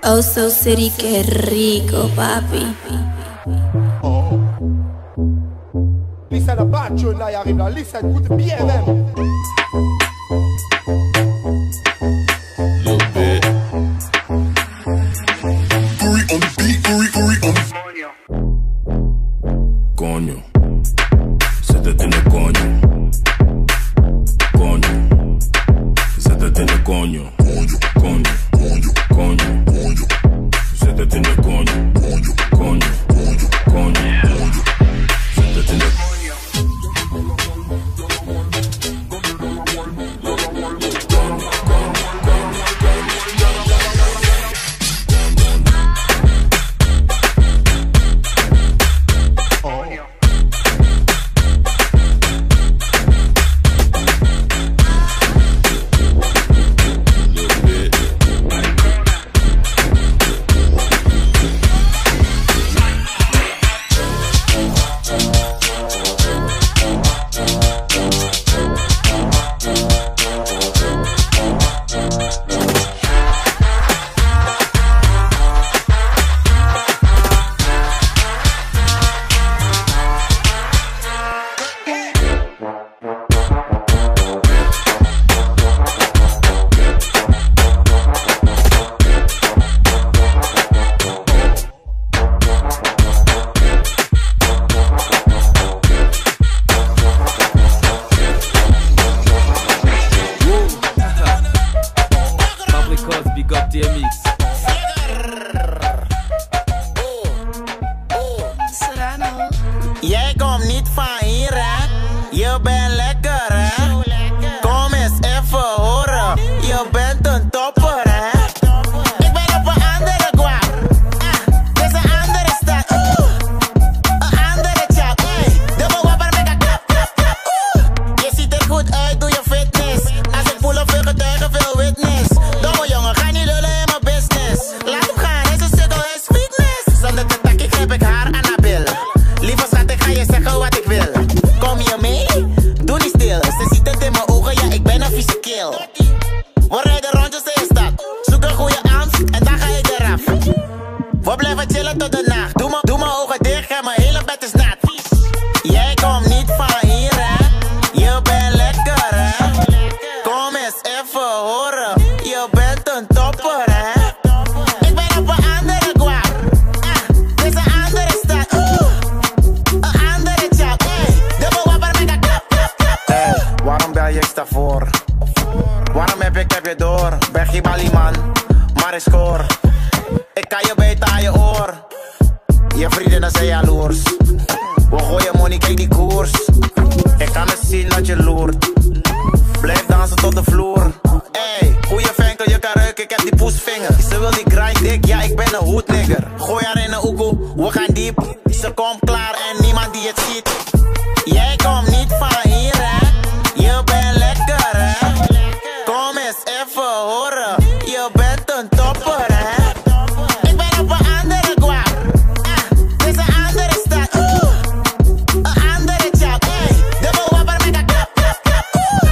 OSOCITY, qué rico, papi. Oh. Listen, la bacio là, arrive là. Listen, écoute bien même. Puri on the beat, Puri on the coño. Zet het in de coño. Coño. Zet het in de coño. Coño, coño, coño, coño, coño. Zet het in de coño. Coño, coño, coño, coño, coño. Zet het in de Jij komt niet van hier, hè? Je bent lekker, hè? Kom eens even horen. Je bent een topper, hè? Ik ben op een andere guap. Dit is een andere stad. Een andere chap. Dubbel wapper met een klap, klap, klap. Je ziet er goed uit, doe je fitness. Als ik voel of veel getuigen, veel witness. Domme jongen, ga niet lullen in mijn business. Laat hem gaan, hij is een sukkel, hij is weakness. Zonder te takkie grijp ik haar aan haar bil. Lieve schat, ik ga je zeggen wat ik wil. Kom je mee? Doe niet stil. Ze ziet het in mijn ogen, ja, ik ben een vieze kill. We rijden rondjes in de stad. Zoek een goede amst en dan ga ik eraf. We blijven chillen tot de nacht. Doe mijn ogen dicht en mijn hele bed is nat. Jij komt niet van hier, hè? Je bent lekker, hè? Kom eens even horen. Je bent een topper, hè? Ik ben op een andere guap. Dit is een andere stad. Een andere chap. Dubbel wapper met een klap, klap, klap. Waarom bel je extra voor? Waarom heb je door? Ben geen balieman, maar ik score. Ik kan je beter aan je oor. Je vriendinnen zijn jaloers. We gooien money, kijk die koers. Ik kan het zien dat je loert. Blijf dansen tot de vloer. Ey, goeie venkel, je kan ruiken, ik heb die poesvinger. Ze wil die grind dik, ja ik ben een hoednigger. Gooi haar in een oekoe, we gaan diep. Ze komt klaar en niemand die het ziet. Jij komt niet van hier, hè? Je bent lekker, hè? Kom eens even horen. Je bent een topper, hè? Ik ben op een andere guap. Dit is een andere stad. Een andere chap. Dubbel wapper met een klap, klap, klap.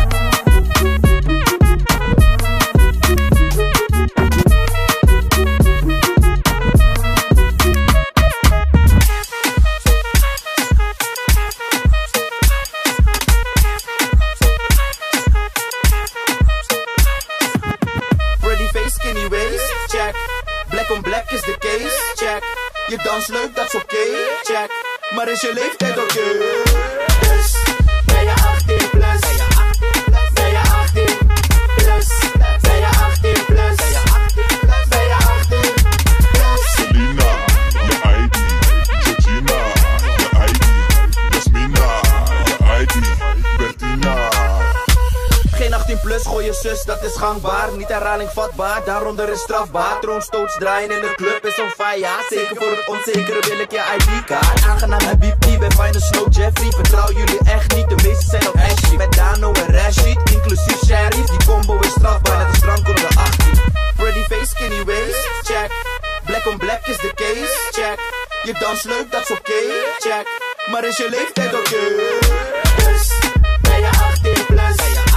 Pretty face, skinny waist, check. Black on black is de case, check. Je dans leuk, dat is oké, check. Maar is je leeftijd oké? Dus ben je 18 plus? Ben je 18 plus? Ben je 18 plus? Ben je 18 plus? Selena, je ID. Georgina, je ID. Jasmina, je ID. Bertina. Geen 18 plus, gooi je zus, dat is gangbaar. Niet herhaling vatbaar, daaronder is strafbaar. Troonstoots draaien in de club is on fire. Ja, zeker voor het onzekere wil ik je ID-kaart. Aangenaam Habibi, bij Fine Snow Jeffrey. Vertrouw jullie echt niet, de meeste zijn op Ashley. Met Dano en Rashid, inclusief Sheriff. Die combo is strafbaar, net als drank onder de 18. Pretty face, skinny waist, check. Black on black is de case, check. Je dans leuk, dat is oké, check. Maar is je leeftijd oké? Dus ben je 18 plus?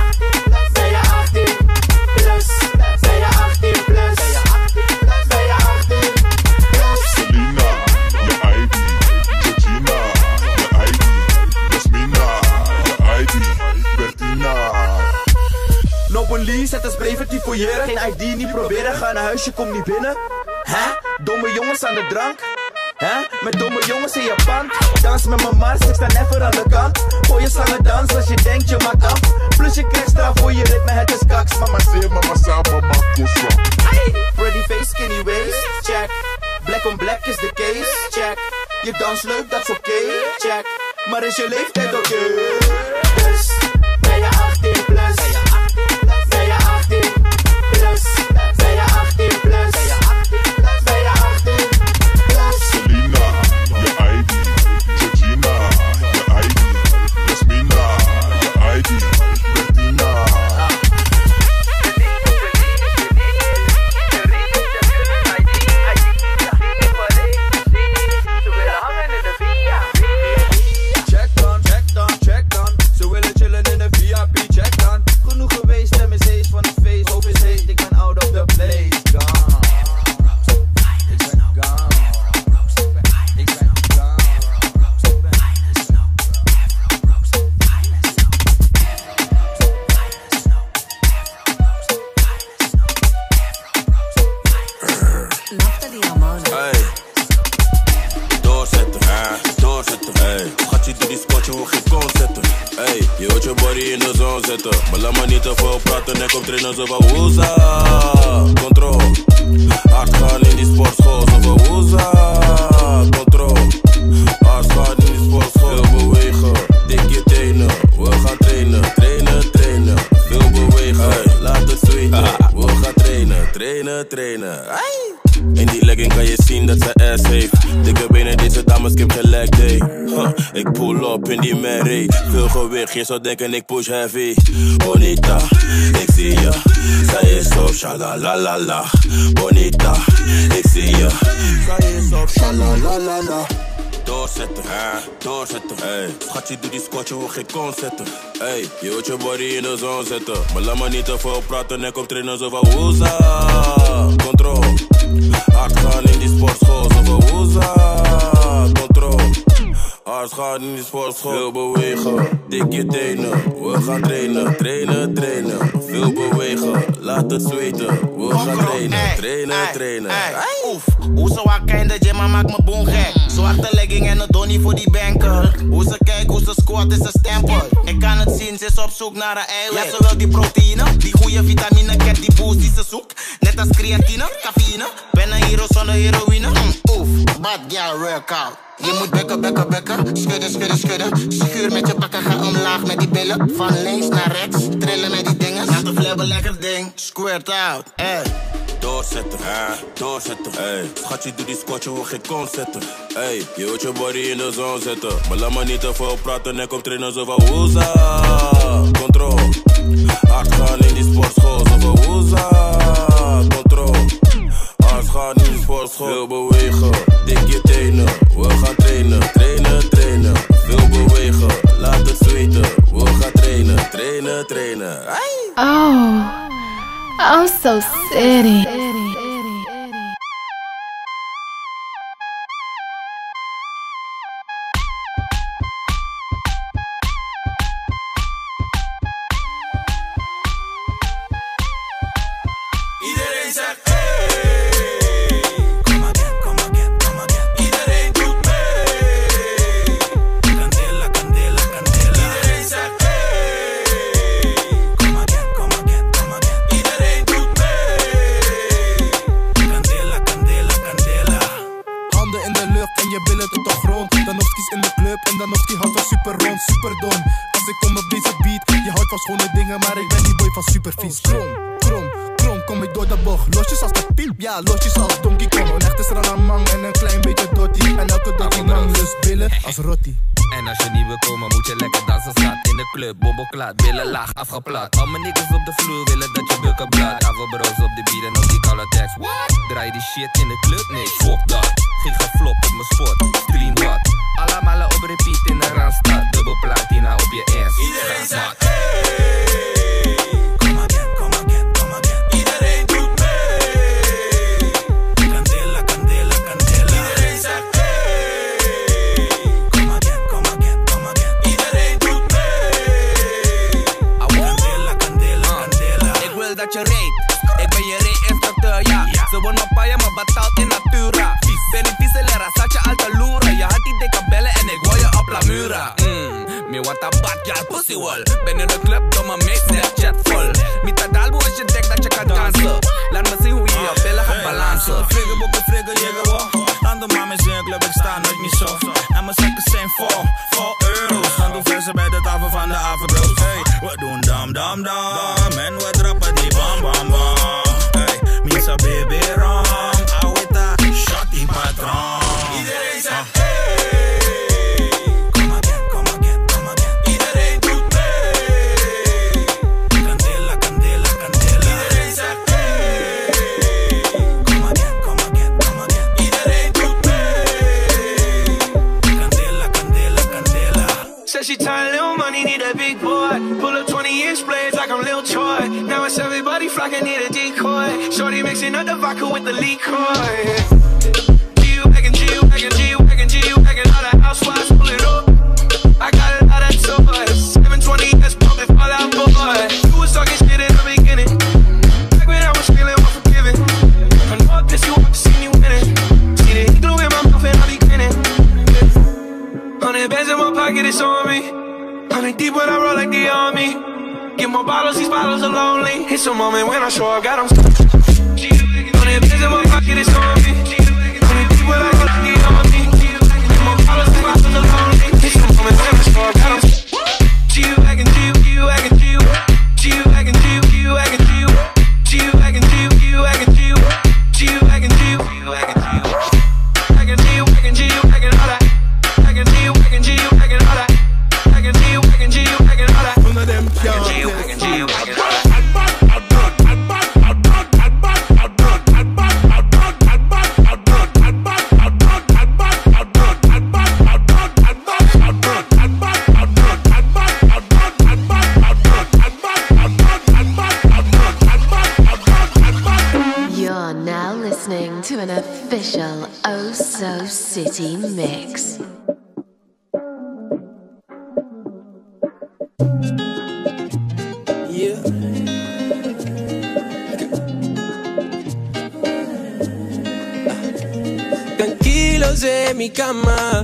Ben je 18 plus? Ben je 18 plus? Ben je 18 Openly, zet eens preventief fouilleren. Geen ID, niet proberen, ga naar huis, je komt niet binnen. Hè? Domme jongens aan de drank. Hè? Met domme jongens in je pand. Dans met mijn mars, ik sta never aan de kant. Gooi je slangen dans als je denkt je maakt af. Plus je krijgt straf voor je ritme, het is kaks. Mama say, mama sa, mama kosa. Pretty face, skinny waist, check. Black on black is the case, check. Je dans leuk, dat is oké, check. Maar is je leeftijd oké? Dus, ben je 18 plus? Ben je 18 plus? Ben je 18 plus? Ben je 18 plus? Selena, je ID. Georgina, je ID. Jasmina, je ID. Bettina. Check dan. Ze willen chillen in de VIP, check dan. Genoeg geweest, stem is hees van het feest. Hoofd is heet, ik ben out of the place. Gone. Ik ben gone. Ik ben gone. Hey. Doorzetten, doorzetten. Hey. Schatje, doe die squatje, hoe geen kon zetten. Hey, je wilt je body in de zon zetten. Maar laat maar niet te veel praten en kom trainen zo van woeza. Control. Hard gaan in die sportschool zo van woeza. Control. Hard gaan in die sportschool. Veel bewegen, dik je tenen. We gaan trainen, trainen. Veel bewegen, hey. Laat het zweten. We gaan trainen. Hey. In die legging kan je zien dat ze ass heeft. Dikke benen, deze dames, Kim gelijk day. Ik pull up in die Mary. Veel gewicht, je zou denken ik push heavy. Bonita, ik zie je. Zij is zo shalalalala. Bonita, ik zie je. Zij is zo shalalalala. Doorzetten, doorzetten. Hey. Schatje, doe die squatje, hoe geen kon zetten. Hey, je wilt je body in de zon zetten. Maar laat maar niet te veel praten en kom trainen zo van woeza. Control. Hard gaan in die sportschool zo van woeza. Control. Hard gaan in die sportschool. Veel bewegen, dik je tenen. We gaan trainen. Veel bewegen, laat het zweten. We gaan trainen. Oef, hoe ze wakker in de gym, maar maakt me boem gek. Zwarte legging en een donnie voor die banker. Hoe ze kijkt, hoe ze squat is een stempel. Ik kan het zien, ze is op zoek naar een eiwit. Ja, ze wil die proteïne, die goede vitamine. Kijk die boost die ze zoekt. Net als creatine, cafeïne. Ben een hero zonder heroïne. Oef, bad girl workout. Je moet bekken, schudden. Schuur met je pakken, ga omlaag met die billen. Van links naar rechts, trillen met die dingen. Laat de flabber lekker ding, squirt out, hey. Doorzetten, hey. Schatje, doe die squatje, hoe geen kon zetten. Hey, je wilt je body in de zon zetten. Maar laat maar niet te veel praten en kom trainen zo van woeza. Control. Hard gaan in die sportschool zo van woeza. Control. Hard gaan in die sportschool. Veel bewegen, dik je tenen. We gaan trainen. Veel bewegen, laat het zweten. We gaan trainen. Hey. Oh, OSOCITY. Iedereen zegt hey. Kom again. Iedereen doet mee. Candela. Iedereen zegt hey. Kom again. Iedereen doet mee. Candela. Handen in de lucht en je billen tot de grond. Dan nog kies in de club en dan nog die houdt van super rond, super don. Als ik kom op deze beat, je houdt van schone dingen, maar ik ben die boy van supervies. Krom, kom ik door de bocht. Losjes als de piep, ja, losjes als Donkey Kong. Een echte stralamang en een klein beetje dotty. En elke dotty man lust billen als rotti. En als je niet wil komen, moet je lekker dansen. Staat in de club, bobbelklaat, billen laag, afgeplat. Al mijn niggas op de vloer willen dat je bukken blad. Afro bros op de beat en op die color text. Draai die shit in de club? Nee, fuck dat. Ging geflop op mijn sport, stream wat. Allemaal op repeat in de Randstad. Dubbel platina op je ass. Iedereen zegt hey. Kom again. Iedereen doet mee. Candela. Iedereen zegt hey. Kom again. Iedereen doet mee. Candela. dat je reed. Ik ben je reed-instructeur, ja. Ze wordt mijn paai, maar betaald in natura. Ben niet viselera, zat je al te loeren. Je had die dikke bellen en ik hoor je op la mura. Me want a bad girl pussy wall. Ben in de club, door mijn mates, Snapchat vol. Met dat dalbo als je denkt dat je kan dansen. Laat me zien hoe je je billen gaat balansen. Friggen, boeken, friggen, jiggen, wow. Andere mames in een club, ik sta nooit niet zo. En mijn zakken zijn vol euro's. Dan doen versen bij de tafel van de Afro's. Hey, we doen dam, dam, dam. En we trappen die bam, bam, bam. Hey, misa baby ram. Awita, shot die patron. Iedereen zegt hey. Kom again, kom again, kom again. Iedereen doet mee. Candela, Candela, Candela. Iedereen zegt hey. Kom again, kom again, kom again. Iedereen doet mee. Candela, Candela, Candela. Said she tired, little money, need a big boy. Pull up 20-inch blades like I'm Lil Troy. Now it's everybody flocking, need a decoy. Shorty mixing up the vodka with the liquor. G-Wagon, G-Wagon, G-Wagon, G-Wagon. All the housewives pull it up. I got a lot of toys. 720S pumping Fall Out Boy. You was talking shit in the beginning. Back when I was feeling unforgiving. I know I pissed you off to see me winning. See the heat glue in my mouth and I be grinning. 100 bands in my pocket, it's on me. 100 deep when I roll like the army. Get more bottles, these bottles are lonely. It's a moment when I show up, got them. 100 bands in my pocket, it's on me. 100 deep when I roll like the army. Get more bottles, these bottles are lonely. It's a moment when I show up, got them. G-Wagon, G-Wagon, G-Wagon, G-Wagon, G-Wagon, G-Wagon, G-Wagon, G-Wagon, G-Wagon, G-Wagon, G-Wagon, G-Wagon, G-Wagon, all that. G-Wagon, G-Wagon, all that. G-Wagon, G-Wagon, all that. One of them can't G-Wagon, G-Wagon, all that. You're now listening to an official OSOCITY mix. Yeah. Tranquilos en mi cama,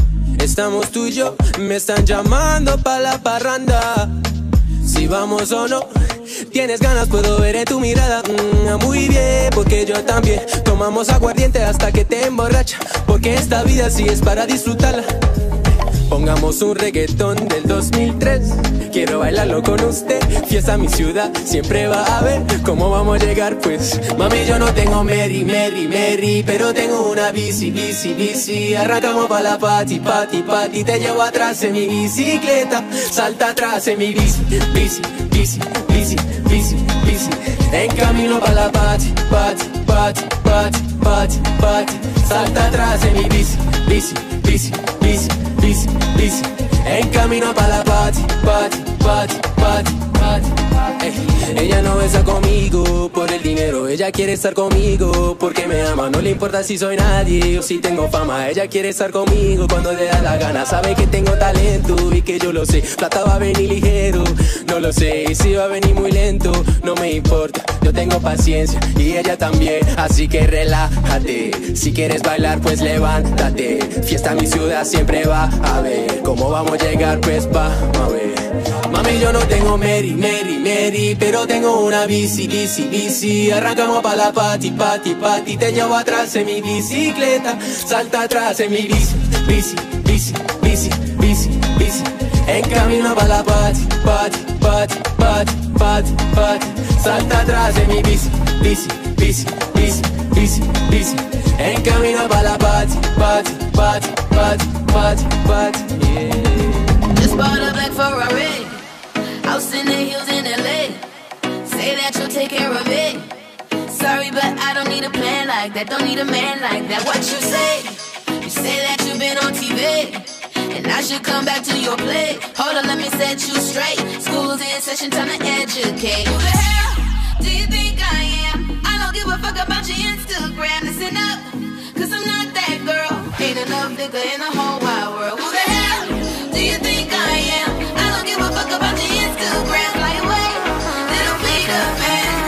estamos tú y yo, me están llamando pa' la parranda. Si vamos o no, tienes ganas, puedo ver en tu mirada. Muy bien, porque yo también. Tomamos aguardiente hasta que te emborracha, porque esta vida sí es para disfrutarla. Pongamos un reggaetón del 2003. Quiero bailarlo con usted. Fiesta en mi ciudad, siempre va a ver cómo vamos a llegar, pues. Mami, yo no tengo Mary, Mary, Mary, pero tengo una bici, bici, bici. Arrancamos pa' la party, party, party. Te llevo atrás en mi bicicleta. Salta atrás en mi bici, bici, bici, bici, bici, bici. En camino pa' la party, party, party, party, party, party. Salta atrás en mi bici, bici, bici, bici, bici, bici. En camino pa' la party, party, party, party, party. Ella no besa conmigo por el dinero, ella quiere estar conmigo porque me ama. No le importa si soy nadie o si tengo fama. Ella quiere estar conmigo cuando le da la gana. Sabe que tengo talento y que yo lo sé. Plata va a venir ligero, no lo sé. Y si va a venir muy lento, no me importa. Yo tengo paciencia y ella también. Así que relájate. Si quieres bailar, pues levántate. Fiesta en mi ciudad siempre va a ver. ¿Cómo vamos a llegar? Pues vamos a ver. Mami, yo no tengo Mary, Mary, Mary, pero tengo una bici, bici, bici. Arrancamos pa' la party, party, party. Te llevo atrás en mi bicicleta. Salta atrás en mi bici, bici, bici, bici, bici, bici. En camino pa' la party, party, party, party, party, party. Salta atrás en mi bici, bici, bici, bici, bici, bici. En camino pa' la party, party, party, party, party, party, yeah. Just bought a black Ferrari, house in the hills in LA. Say that you'll take care of it. Sorry, but I don't need a plan like that. Don't need a man like that. What you say? You say that you've been on TV, and I should come back to your plate. Hold on, let me set you straight. School's in session, time to educate. Who the hell do you think I am? I don't give a fuck about your Instagram. Listen up, cause I'm not that girl. Ain't enough nigga in the whole wide world. Who the hell do you think I am? I don't give a fuck about your Instagram. Like, wait, little Peter, man.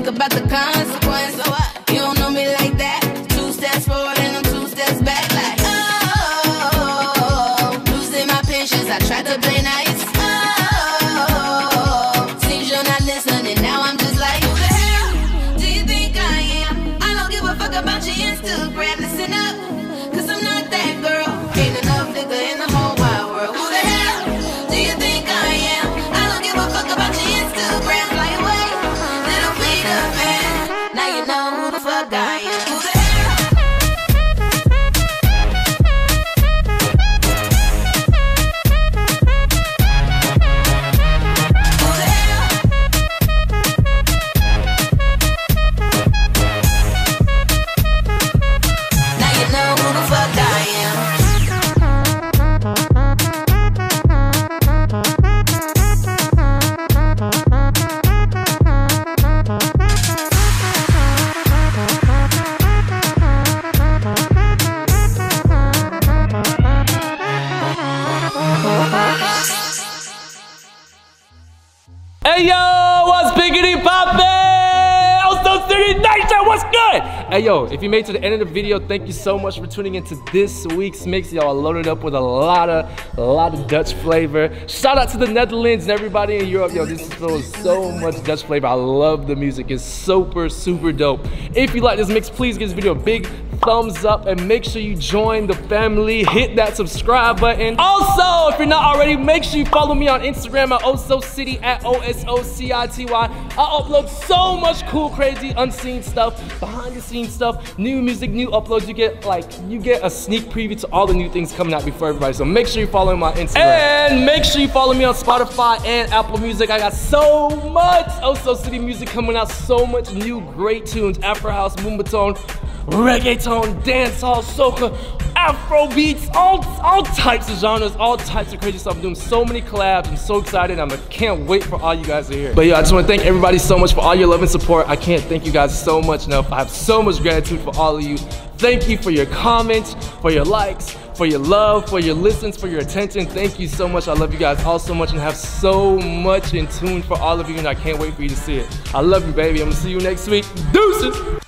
about the consequence. You don't know me like that. 2 steps forward and I'm 2 steps back. Like, oh, losing my patience. I tried to play nice. Oh, seems you're not listening. Now I'm just like, who the hell do you think I am? I don't give a fuck about your Instagram. Listen up, cause I'm not that girl. Ain't enough nigga in the whole wide world. Who the hell do you think I am? I don't give a fuck about your Instagram. Like, wait, little Peter man. Now you know who the fuck I am. Who the hell? Hey yo, what's biggity poppin'? OSOCITY Nation, what's good? Hey yo, if you made it to the end of the video, thank you so much for tuning into this week's mix. Y'all loaded up with a lot of Dutch flavor. Shout out to the Netherlands and everybody in Europe. Yo, this is filled with so much Dutch flavor. I love the music. It's super dope. If you like this mix, please give this video a big thumbs up and make sure you join the family. Hit that subscribe button. Also, if you're not already, make sure you follow me on Instagram at OSOCITY at OSOCITY. I upload so much cool, crazy, unseen stuff, behind the scenes stuff, new music, new uploads. You get a sneak preview to all the new things coming out before everybody. So make sure you follow me on Instagram. And make sure you follow me on Spotify and Apple Music. I got so much OSOCITY music coming out, so much new great tunes. Afro house, Moombahton, reggaeton, dancehall, soca, Afro beats, all types of genres, all types of crazy stuff. I'm doing so many collabs. I'm so excited. I can't wait for all you guys to hear. But yeah, I just want to thank everybody so much for all your love and support. I can't thank you guys so much enough. I have so much gratitude for all of you. Thank you for your comments, for your likes, for your love, for your listens, for your attention. Thank you so much. I love you guys all so much and have so much in tune for all of you, and I can't wait for you to see it. I love you, baby. I'm gonna see you next week. Deuces!